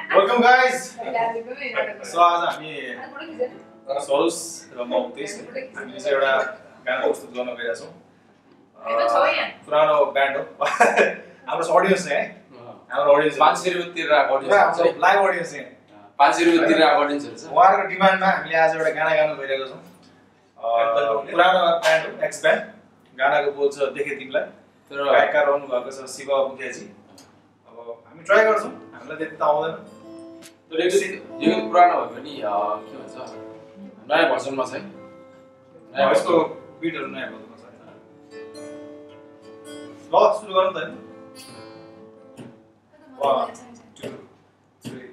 Welcome guys. So आज हामी सरोज र म उतेश हामीले चाहिँ एउटा गाना प्रस्तुत गर्न गइरहेका छौँ। पुरानो ब्यान्ड हो। हाम्रो अडियन्स है। हाम्रो अडियन्स 500 रुपैयाँ तिरेर आएको अडियन्स छ। लाइभ अडियन्स है। 500 रुपैयाँ तिरेर आएको अडियन्सहरु छ। उहाँहरुको डिमान्डमा हामीले आज एउटा गाना गाउन गइरहेका छौँ। पुरानो ब्यान्ड हो एक्स ब्यान्ड। गानाको बोल छ देखे तिमीलाई। तर गायककार रहनु भएको छ शिव मुखियाजी। अब हामी ट्राई गर्छौँ। हामीलाई त्यति त आउँदैन। तर यो पुरानो भयो भने के भन्छ नयाँ भर्सनमा छ है। नयाँ यसको बिटहरु नयाँ भर्सनमा छ हैन। ल सुरु गरौँ त हैन। 1 2 3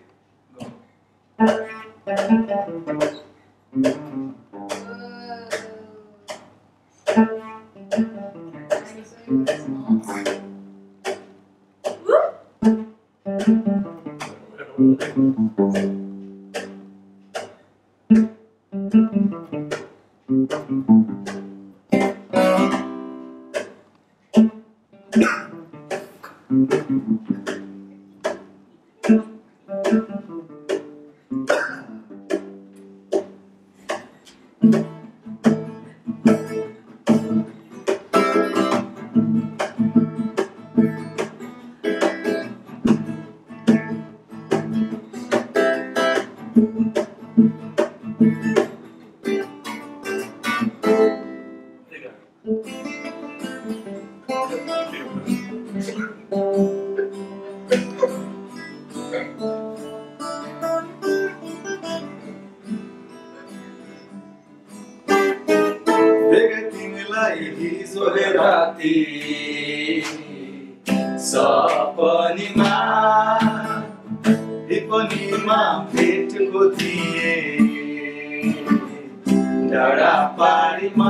सपनीमा भेटको थिए डाँडा पारीमा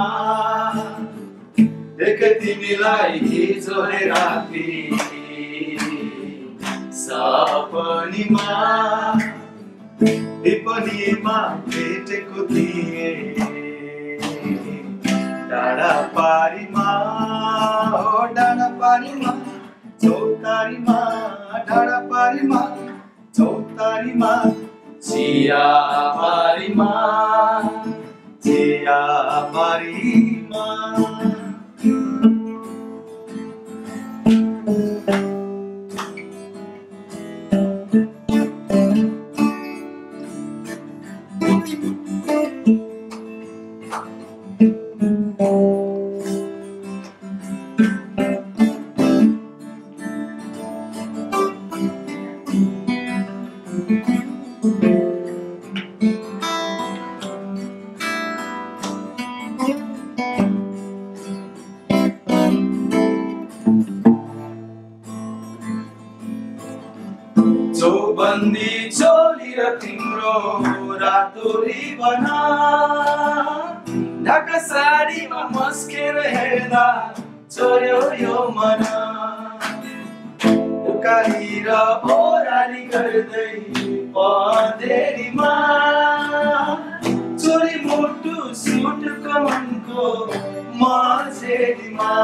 देखे तिमीलाई हिजो राती सपनीमा भेटको थिए डाँडा पारीमा चौतारीमा डाँडा पारीमा चौतारीमा चिया पारीमा चौबन्दी चोली र तिम्रो रातो रिबना ढाका साडीमा मस्केर हेर्दा चोर्यो यो मन उकाली र ओराली गर्दै पँधेरीमा चोरी मुटु सुटको मनको मझेरीमा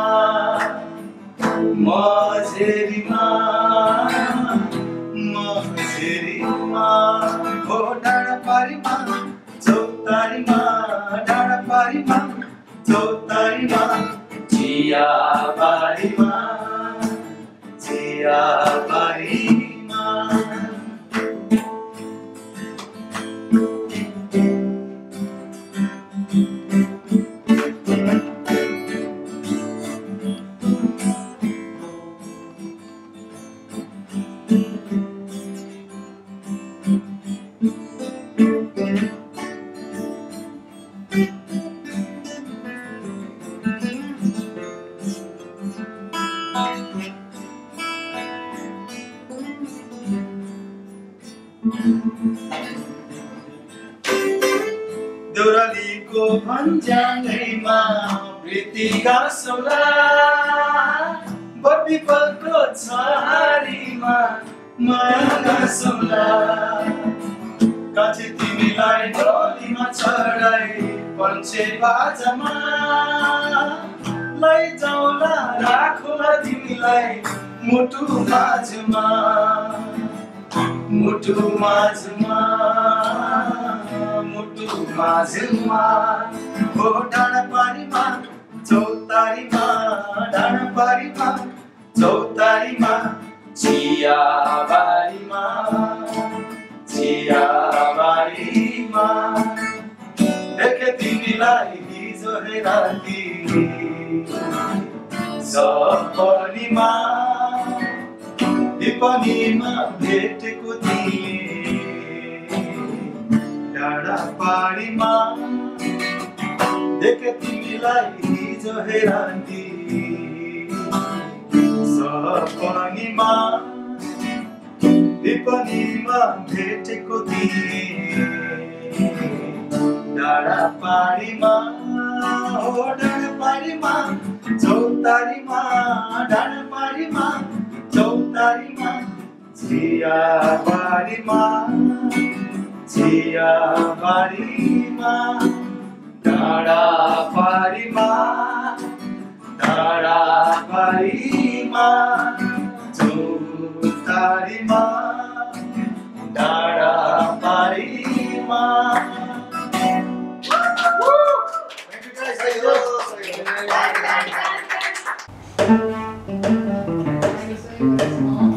हो डाँडा पारीमा चौतारीमा डाँडा पारीमा चौतारीमा चिया पारीमा देउरालीको भन्ज्याङैमा प्रीतिका सौला बत्तीपलको छहारीमा मायाका सौला कान्छी तिमीलाई डोलीमा चढाई पन्छे बाजामा लैजाउला राखौला तिमीलाई मुटु माझमा मुटु माझमा हो डाँडापारीमा चौतारीमा डाँडापारीमा चौतारीमा चियाबारीमा देखे तिमीलाई हिजो राति सपनीमा विपनीमा भेटेको थिएँ डाँडापारीमा देखे तिमीलाई हिजो राति सपनीमा विपनीमा भेटेको थिएँ डाँडापारीमा हो डाँडापारीमा चौतारीमा डाँडापारीमा चौतारीमा चियाबारीमा डाँडापारीमा चौतारीमा डाँडापारीमा Thank you.